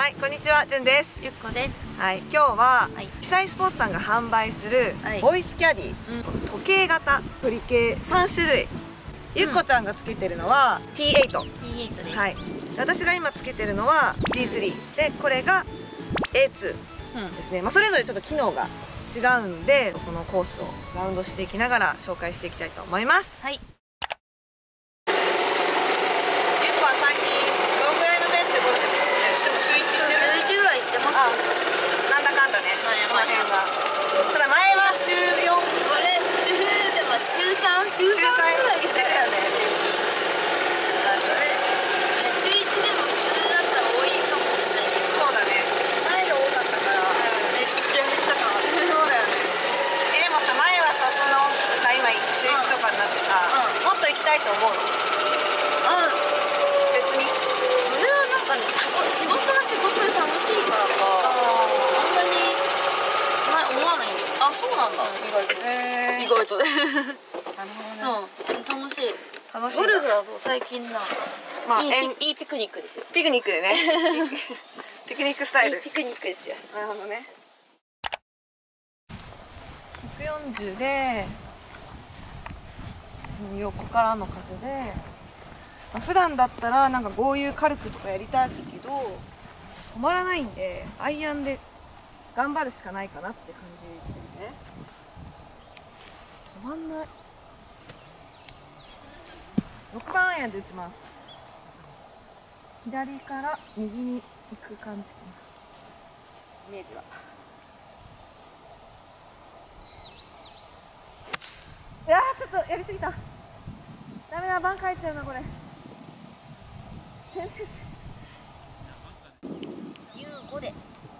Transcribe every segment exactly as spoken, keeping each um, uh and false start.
はい、こんにちは、じゅんです。 ゆっこです。 はい、今日は、 はい、 キサイスポーツさんが販売する、はい、ボイスキャディ、うん、時計型振り系さん種類。ゆっこちゃんがつけてるのは ティーエイト。 ティーエイト です。はい。 私が今つけてるのは ジースリー で、これが エーツー ですね。まあそれぞれちょっと機能が違うんで、このコースをラウンドしていきながら紹介していきたいと思います。はい。 なんだかんだね、その辺が。ただ前は週よん、 あれ週でも週さん、週さんぐらい行ってたよね。週いちでも普通だったら多いかもしれないけど、そうだね、前が多かったからめっちゃ減ったかも。 そうだよね。えでもさ、前はさ、そんな大きくさ、今週いちとかになってさ、もっと行きたいと思うの？ あ、 別にそれはなんかね、仕事は仕事で楽しいからか、 あ、そうなんだ。意外と。 えー、意外と。なるほどね。 うん、楽しい。 楽しい。 ゴルフはもう最近な。まあ、いい、いいピクニックですよ。 ピクニックでね。ピクニックスタイル。 いいピクニックですよ。 なるほどね。ひゃくよんじゅうで。横からの風で。まあ、普段だったら、なんか豪遊軽くとかやりたいけど。止まらないんで、アイアンで。頑張るしかないかなって感じですね。止まんない。ろくばんアイアンで打ちます。左から右に行く感じかな。イメージは。いやー、ちょっとやりすぎた。ダメだ、バンカー入っちゃうなこれ。 ユーごで。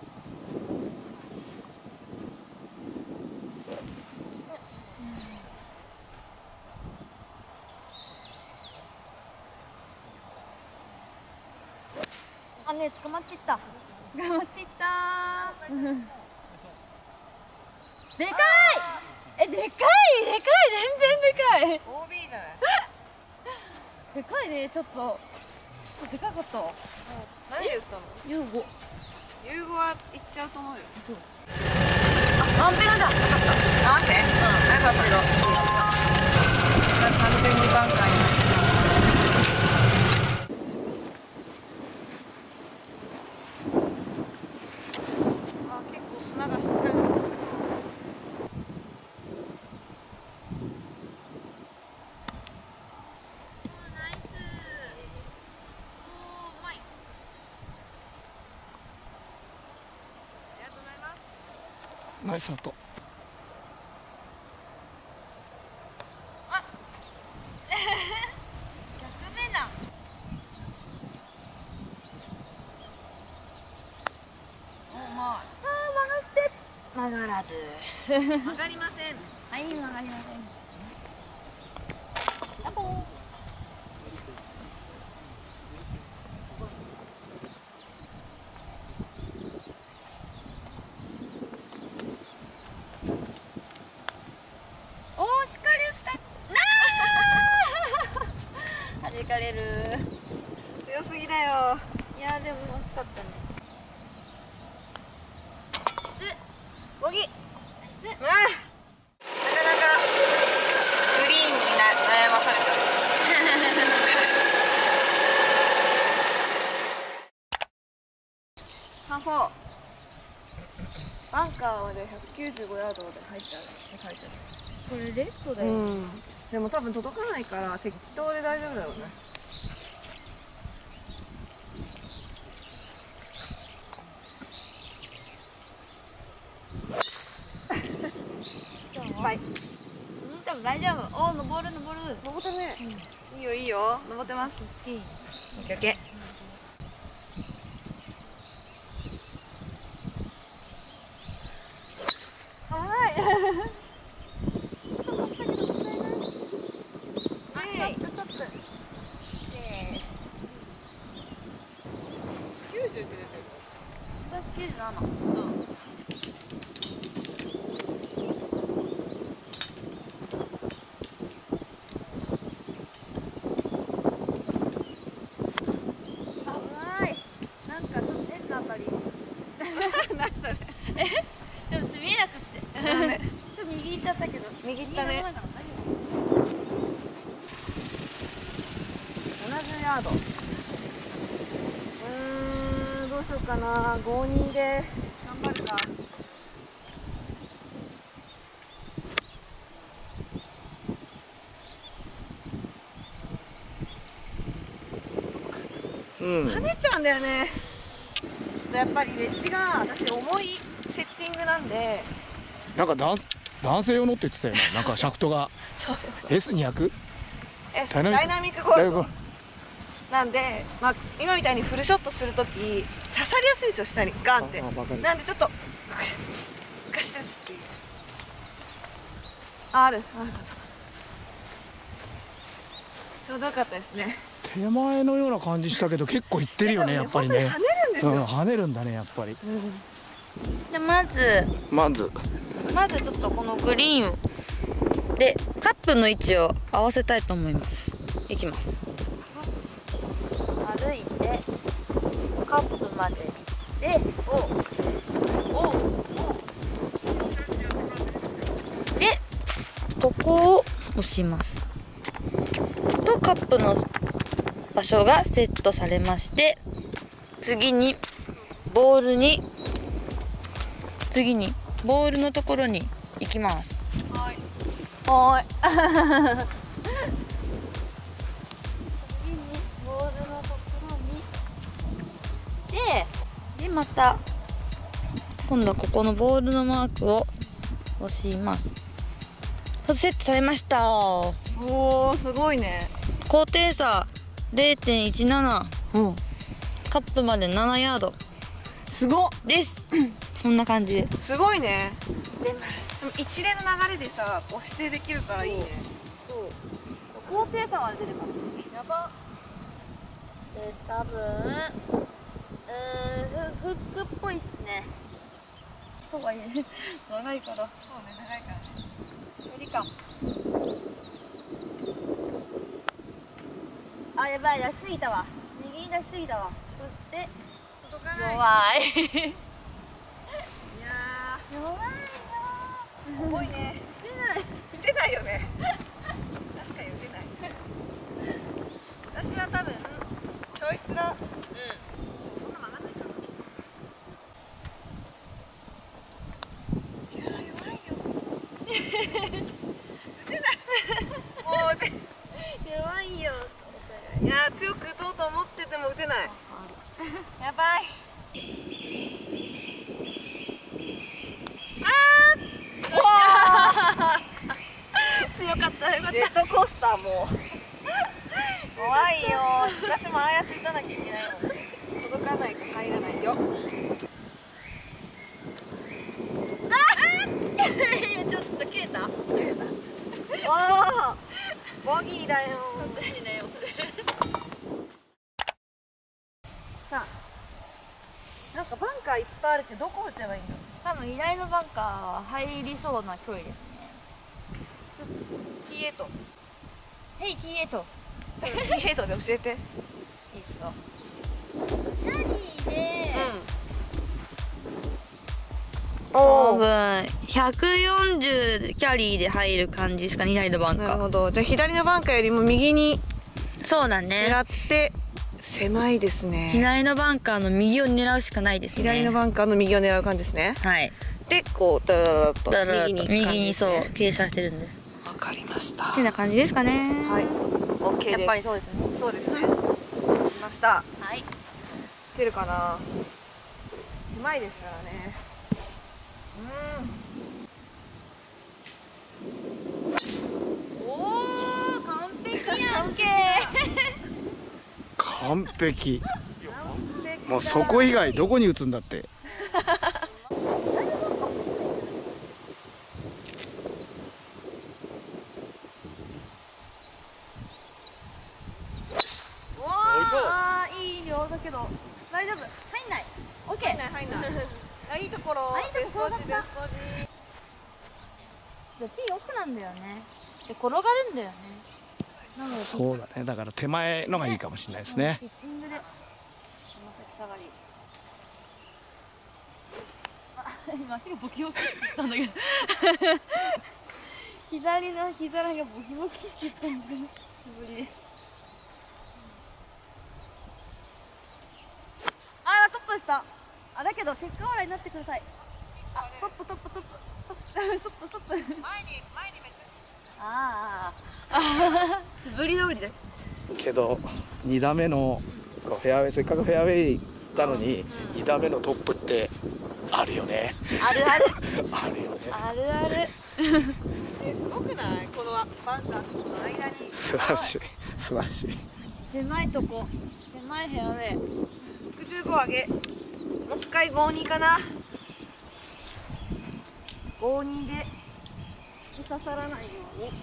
あ、ね、捕まっていった。捕まっていった。でかい。え、でかい、でかい、全然でかい。 オービー じゃない。 でかいね、ちょっと。でかかった。 何で打ったの？ ユーご。 ユーごは行っちゃうと思うよ。 そう。あ、アンペなんだ。わかった。 アンペ？うん。早かったよ。私は完全にバンカーに入っちゃう。 ナイスアウト。 あ、逆目な。お、まあ、あ、曲がって。曲がらず。 曲がりません。 はい、曲がりません。ダボー。弾かれる。 強すぎだよ。 いやでも惜しかったね。 ボギー。なかなかグリーンにな悩まされております。ハーフォー。バンカーまでひゃくきゅうじゅうごヤードで入っちゃうって書いてある。 これレッドだよ、うん、 でも多分届かないから適当で大丈夫だろうね。はい。 多分大丈夫。おお、登る登る。 登ってるね。うん、いいよいいよ。登ってます。オッケーオッケー。 きゅうじゅうなな。危ない。なんか変な当たり。 ルヤード。うーん、どうしようかな。ごにで頑張るか。 うん。 跳ねちゃうんだよね。ちょっとやっぱりウェッジが私重いセッティングなんで。 なんか男男性用のって言ってたよね。なんかシャフトがそうそうそう。 エスにひゃく？ S ダイナミックダイナミックゴールドなんで、まあ、今みたいにフルショットするとき刺さりやすいんですよ、下にガンって。 ああ、わかる。 なんでちょっと浮かして打つっていう。ああるある。ちょうどよかったですね。 手前のような感じしたけど結構いってるよね、やっぱりね。 本当に跳ねるんですよ。 うん、跳ねるんだね、やっぱり。 うんでまずまずまずちょっとこのグリーンでカップの位置を合わせたいと思います。いきます。歩いてカップまで行っておおでここを押しますとカップの場所がセットされまして、次にボールに次にボールのところに行きます。 はい。 はーい次にボールのところにででまた今度はここのボールのマークを押します。セットされました。 おお、すごいね。 高低差 れいてんいちなな、 うん。 カップまでななヤードすごっ。 ですこんな感じで。 すごいね。でも一連の流れでさ、押してできるからいいね。 そう高低差は出るからやば。 で多分うーんフックっぽいっすね。とはいえ長いから。 そうね、長いからね。 無理か。あ、やばい、出しすぎたわ。右に出しすぎたわ。そして届かない。 弱いいや弱いよー、重いね。 出ない打てないよね。確かに打てない。私は多分ちょいすら、 うそんな曲がらないかな。いやー、弱いよ。打てない。もう打て。 ん弱いよ。 いやー、強く打とうと思ってても打てない。やばい。 強かったよかっジェットコースターもう怖いよ。私もああやって打たなきゃいけないもんね。届かないと入らないよ。 た。今ちょっと切れた。 わあ、ボギーだよ。 いいね。 さあ、なんかバンカーいっぱいあるけど、どこ打てばいいの？ 多分左のバンカーは入りそうな距離ですね。 ティーエイト。 ヘイ ティーエイト。 ティーエイトで教えて。 いいっすよ。キャリーで、 うん。お多お。 分ひゃくよんじゅうキャリーで入る感じですかね、左のバンカー。 なるほど。じゃあ左のバンカーよりも右にそうだね。 狙って狭いですね。 左のバンカーの右を狙うしかないですね。 左のバンカーの右を狙う感じですね。 はい。 で、こうダダダダとだから右に行く感右にそうじですね。 傾斜してるんで。 わかりました。 ってな感じですかね。 はい。オッケーです。 やっぱりそうですね。 そうですね。できました。 はい。 打てるかな。うまいですからね。 おお、完璧やんけ。 完璧。 うん。 もうそこ以外どこに打つんだって。 ああ、いいよだけど大丈夫。入んない。オッケー。 入んない入んない。あ、いいところ。 あいいところベスコジベスコジ。 でピン奥なんだよね。で転がるんだよね。なのでそうだね。だから手前のがいいかもしれないですね。 ピッチングでつま先下がり。あ、今足がボキボキって言ったんだけど左の膝らがボキボキって言ったんだけど素振りで。 た。あ、だけど結果笑いになってください。あ、トップトップトップトップトップトップ。前に前にめっちゃ。ああ。素振り通りです。 けどに打目のこうフェアウェイ、せっかくフェアウェイ行ったのに、うん、に打目のトップってあるよね。 あるある。 あるよね。 あるある。 え、すごくない？このバンカーの間に。 素晴らしい。素晴らしい。 狭いとこ。狭いフェアウェイ。 ろくじゅうご上げ。もう一回ごにかな。ごにで突き刺さらないように。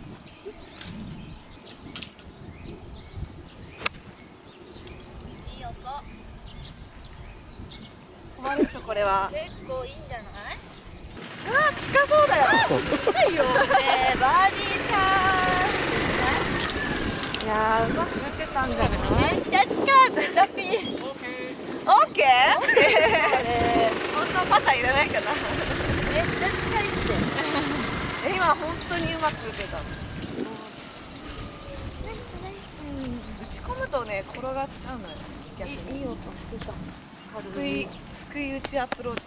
いい音。 困るっしょこれは。 結構いいんじゃない？ ああ、近そうだよ。 近いよ。ねえ、バーディーチャンス。 いやー、うまく打ってたんじゃない？ めっちゃ近い。ベタピン。 オッケー？本当パターいらないかな。 めっちゃ近いって。 え、今本当にうまく打てた。 ナイスナイ打ち込むとね、転がっちゃうのよ。 ス。いいいい音してた。 すくい、すくい打ちアプローチです。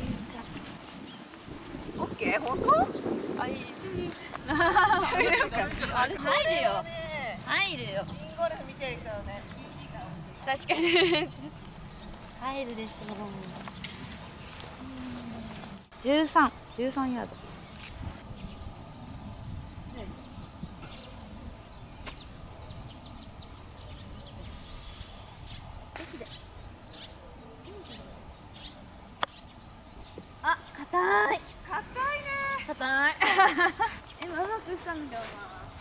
オッケー、本当？ あ、いい。 入るよ。 あれ入るよ。入るよ。 インゴルフ見てる人はね。 確かに。入るでしょう。十三、十三ヤード。あ、硬い。 硬いね。 硬い。今うまく打ったんだよな。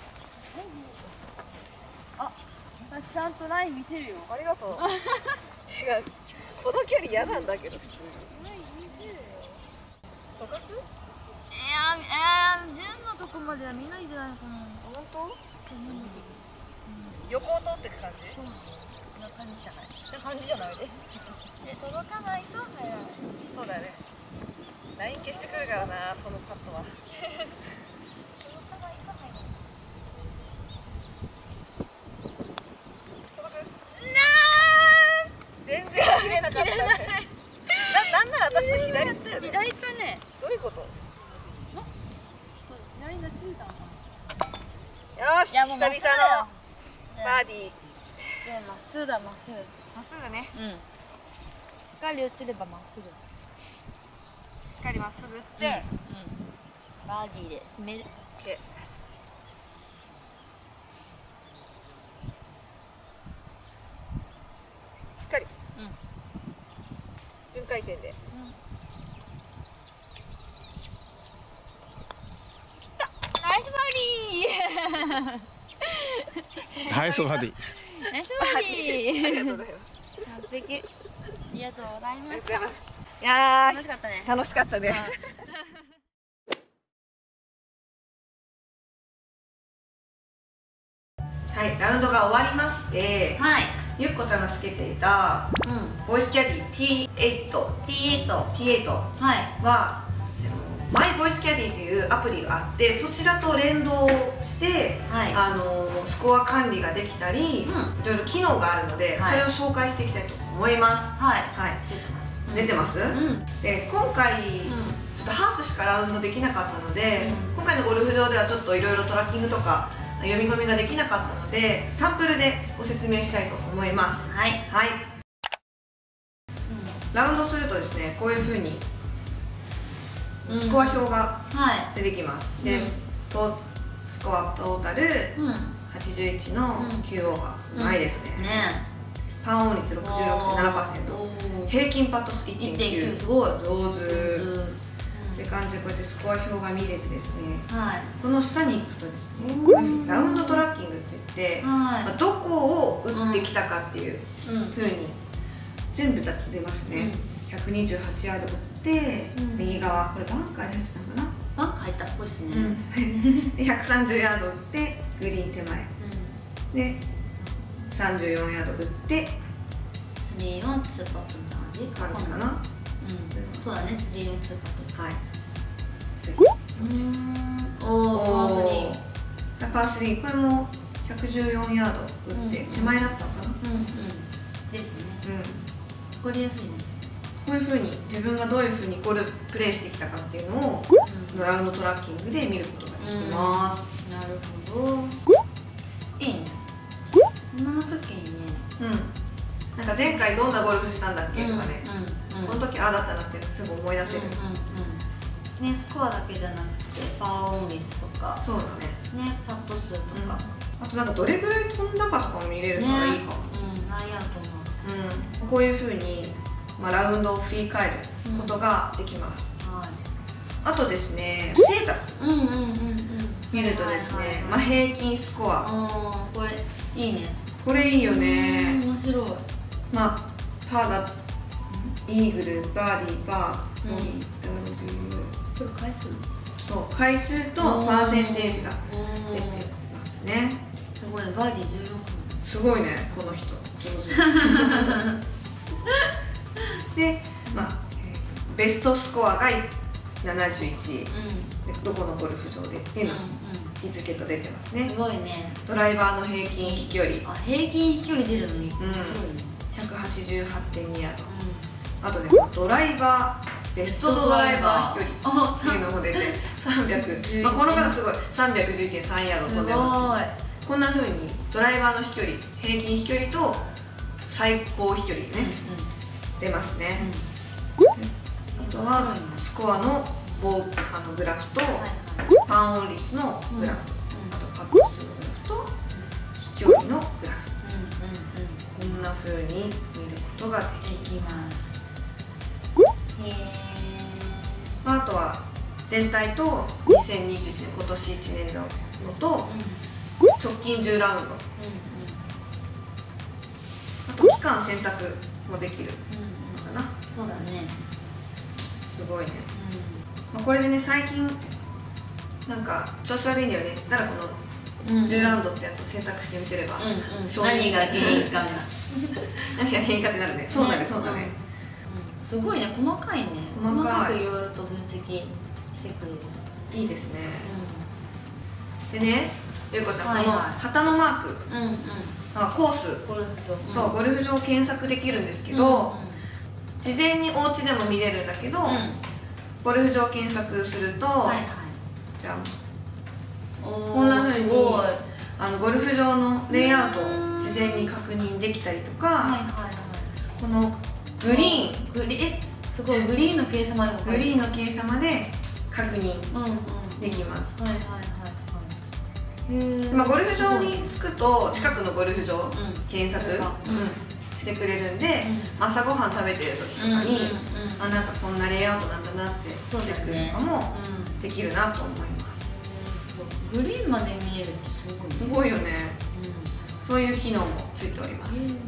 あ、私ちゃんとライン見せるよ。 ありがとう。てか、この距離嫌なんだけど普通に。 ライン見せるよ。 溶かす？ いや、えー、順のとこまでは見ないんじゃないかな。 本当？横を通っていく感じ？ そうな感じじゃない。って感じじゃないで。で、届かないと入らない。 そうだよね。ライン消してくるからな、そのパットは。 届かないと入らない。 届く？全然切れなかった。な、なんなら私の左行ったよね。 左行ったね。 どういうこと？ 左がついたのかよし、久々のバーディー。 で、まっすぐだ、まっすぐ。 まっすぐだね。 うん。しっかり打てればまっすぐ。 しっかりまっすぐ打って、 うん。バーディーで締める。 オッケー。しっかり。 うん。 順回転で。切った。 ナイスバーディー。 ナイスバーディー。 ナイスバーディー。 ありがとうございます。 完璧。ありがとうございあましりがとうございた。 ます。いやー、 楽しかったね。 楽しかったね。はい、ラウンドが終わりまして、 はい。 ゆっこちゃんがつけていたうん。 ボイスキャディ ティーエイト、 ティーエイト。 ティーエイトはい。 はマイボイスキャディというアプリがあって、そちらと連動して、 はい。 あのスコア管理ができたり、 うん。 いろいろ機能があるので、 はいそれを紹介していきたいと思います。 はい。 はい、 出てます。 出てます、 うん。 で今回、 うん。 ちょっとハーフしかラウンドできなかったので、 うん今回のゴルフ場ではちょっといろいろトラッキングとか読み込みができなかったので、サンプルでご説明したいと思います。 はい。 はい、ラウンドするとですね、こういうふうにスコア表がは出てきます。で、 うんトスコアトータルい。うん。 はちじゅういちのきゅうオーバー、うまいですね。 ね。 パーオン率 ろくじゅうろくてんななパーセント、 おー。 平均パット数 いってんきゅう、 いってんきゅうすごい。 上手うんって感じで、こうやってスコア表が見れてですね、 はい。 この下に行くとですね、ラウンドトラッキングって言って、まあはどこを打ってきたかっていうい。うん。 風に全部出ますね。ひゃくにじゅうはちヤード打って、 うん右側、これバンカーに入ってたのかな、 バンカー入ったっぽいっすね。 でひゃくさんじゅうヤード打ってグリーン手前でさんじゅうよんヤード打ってスリーオンツーパットみたいな感じ感じかな。 うん。そうだね、スリーオンツーパッはい、次ト。おお、パースリー。 ーパースリー、これもひゃくじゅうよんヤード打って、 うん手前だったのかな。 うんうん。ですね。 うん、 わかりやすいね。 こういうふうに自分がどういうふうにゴルフプレイしてきたかっていうのを、うん、ラウンドトラッキングで見ることができます、 うん、なるほど。いいね。今の時にね、 うん、なんか前回どんなゴルフしたんだっけとかね、 うんうんうん、 この時ああだったなっていうのすぐ思い出せる、うんうんうん、ね、スコアだけじゃなくてパーオン率とか、 そうだね、 ね、パット数とか、 うん、あとなんかどれぐらい飛んだかとかも見れるからいいかも、ね、 うん、なんやと思う、 うん、こういうふうに、まあ、ラウンドを振り返ることができます、うん、はい、あとですね、ステータス見るとですね、まあ、平均スコア、 あ、これいいね、 これいいよね、 面白い。 まあパーがイーグル、バーディー、パー、ボギー、 これ回数？ そう、回数とパーセンテージが出てますね。 すごいね、バーディーじゅうろく。 すごいね、この人上手で、まあ、ベストスコアがななじゅういち、うん、どこのゴルフ場でっていうの日付と出てますね。 すごいね。 ドライバーの平均飛距離、 あ、平均飛距離出るのに、うん、 ひゃくはちじゅうはちてんにヤード、うん、あとね、ドライバーベストドライバー飛距離っていうのも出てさんびゃく、まあ、この方すごい さんびゃくじゅういってんさん ヤード飛んでますけど、こんな風にドライバーの飛距離、平均飛距離と最高飛距離ね、うんうん、出ますね、うん、あとはスコアの棒あのグラフと、はいはい、パーオン率のグラフ、うん、あとパット数のグラフと飛距離のグラフ、こんな風に見ることができます。へー、あとは全体とにせんにじゅういちねん、今年いちねんのと、うん、直近じゅうラウンド、うんうん、あと期間選択もできるのかな、 うんうん、そうだね、 すごいね、うん、まあ、これでね、最近なんか調子悪いんだよね、だからこのじゅうラウンドってやつを選択してみせれば、 うんうん、何が原因かが何が原因かってなるね。そうだね、そうだね、 うん、すごいね、細かいね、細かくいろいろと分析してくれる。 いいですね、うん、でね、ゆうこちゃん、はいはい、この旗のマーク、うんうん、あ、コース、 ゴルフ場、うん、 そう、ゴルフ場を検索できるんですけど、うんうん、事前にお家でも見れるんだけど、うん、ゴルフ場検索すると、はいはい、じゃあこんな風にあのゴルフ場のレイアウトを事前に確認できたりとか、はいはいはい、このグリーン、 グリえすごい、グリーンの傾斜までグリーンの傾斜まで確認できます。はいはいはいはい。まあゴルフ場に着くと近くのゴルフ場、うん、検索、うん、してくれるんで、うん、朝ごはん食べてる時とかに、うんうんうん、あ、なんかこんなレイアウトなんだなってチェックとかもできるなと思います。 グリーンまで見えるってすごいね。 すごいよね、うん、そういう機能もついております。はい、すごいね。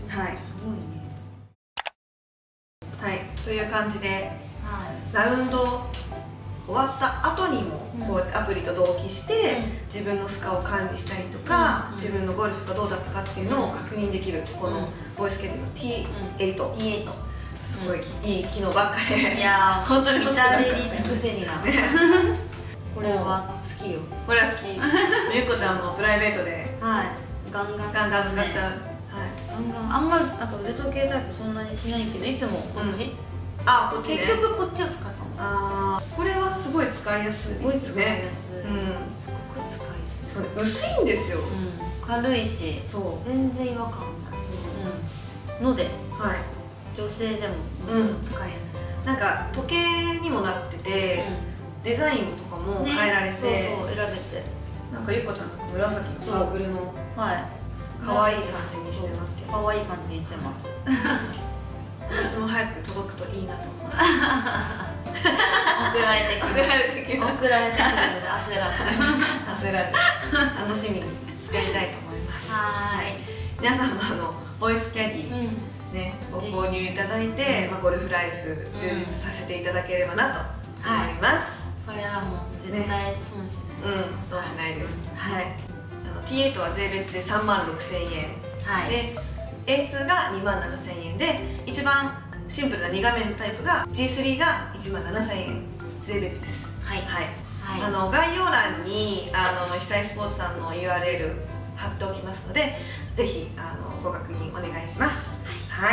はい、という感じで、はい、ラウンド終わった後にもこうやってアプリと同期して、うん、自分のスコアを管理したりとか、うん、自分のゴルフがどうだったかっていうのを確認できる、このボイスキャリーの ティーエイト、 ティーエイト、 すごいいい機能ばっかで、 いやー、 本当に欲しくなったね。 至れり尽くせりなこれは好きよ。 これは好き。ゆうこちゃんもプライベートで、 はい、ガンガンガンガン使っちゃう。はい。 ガンガン。あんまなんか腕時計タイプそんなにしないけど、いつもこっち。うん、 あ、こっちね。 結局こっちを使ったの。 ああ、これはすごい使いやすい。すごい使いやすい。うん。すごく使いやすい。 それ薄いんですよ。 うん。軽いし、そう。全然違和感ない。うん。ので、はい。女性でも使いやすい。なんか時計にもなってて。デザインとかも変えられて、ね、そうそう選べて、なんかゆっこちゃんの紫のサークルの可愛い感じにしてますけど、 可愛い感じにしてます。 私も早く届くといいなと思います。 送られてくる、送られてくるので焦らず焦らず楽しみに使いたいと思います。はい、皆さんもあのボイスキャディ、うん、ね、ご購入いただいて、まあ、ゴルフライフ充実させていただければなと思います。 これはもう絶対損しない、 ね、うん、損しないです。はい、あの ティーエイト は税別でさんまんろくせんえん、はい、で エーツー がにまんななせんえんで、一番シンプルなに画面タイプが ジースリー がいちまんななせんえん、税別です。はい、はいはい、あの概要欄にあの久井スポーツさんの ユーアールエル 貼っておきますので、ぜひあのご確認お願いします。はい、はい。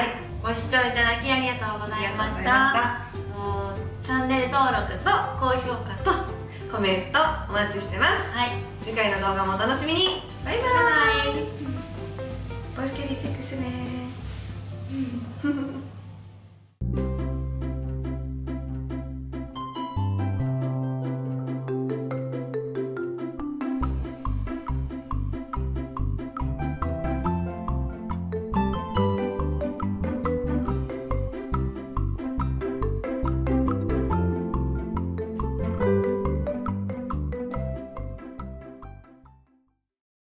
ご視聴いただきありがとうございました。 ありがとうございまもうチャンネル登録と高評価と、はコメントお待ちしてます。 い、 次回の動画もお楽しみに。バイババイバイ。 イ。ボイスキャリーチェックしてね。